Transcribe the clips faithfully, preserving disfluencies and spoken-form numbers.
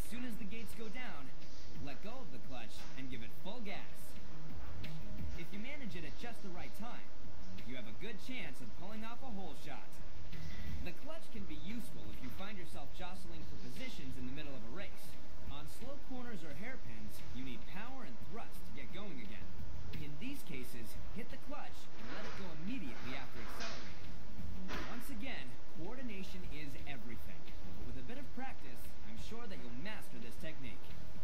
soon as the gates go down, let go of the clutch and give it full gas. If you manage it at just the right time, you have a good chance of pulling off a hole shot. The clutch can be useful if you find yourself jostling for positions in the middle of a race. On slow corners or hairpins, you need power and thrust to get going again. In these cases, hit the clutch and let it go immediately after accelerating. Once again, coordination is everything. But with a bit of practice, I'm sure that you'll master this technique.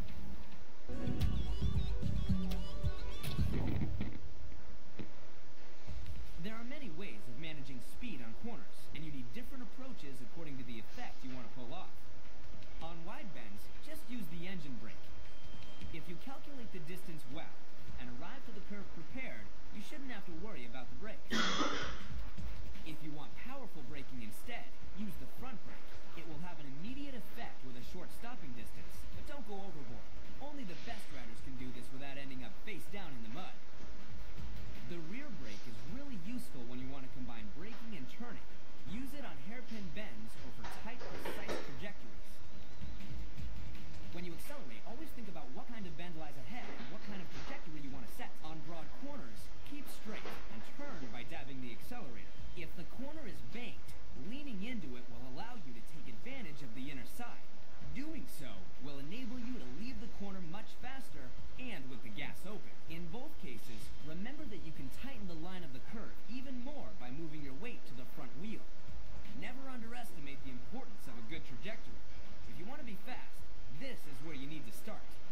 There are many ways of managing speed on corners, and you need different approaches according to the effect you want to pull off. On wide bends, just use the engine brake. If you calculate the distance well and arrive to the curve prepared, you shouldn't have to worry about the brakes. If you want powerful braking instead, use the front brake. It will have an immediate effect with a short stopping distance, but don't go overboard. Only the best riders can do this without ending up face down in the mud. The rear brake is really useful when you want to combine braking and turning. Use it on hairpin bends or for tight, precise trajectories. When you accelerate, always think about what kind of bend lies ahead and what kind of trajectory you want to set. On broad corners, keep straight and turn by dabbing the accelerator. If the corner is banked, leaning into it will allow you to take advantage of the inner side. Doing so will enable you to leave the corner much faster and with the gas open. In both cases, remember that you can tighten the line of the curve even more by moving your weight to the front wheel. Never underestimate the importance of a good trajectory. If you want to be fast, this is where you need to start.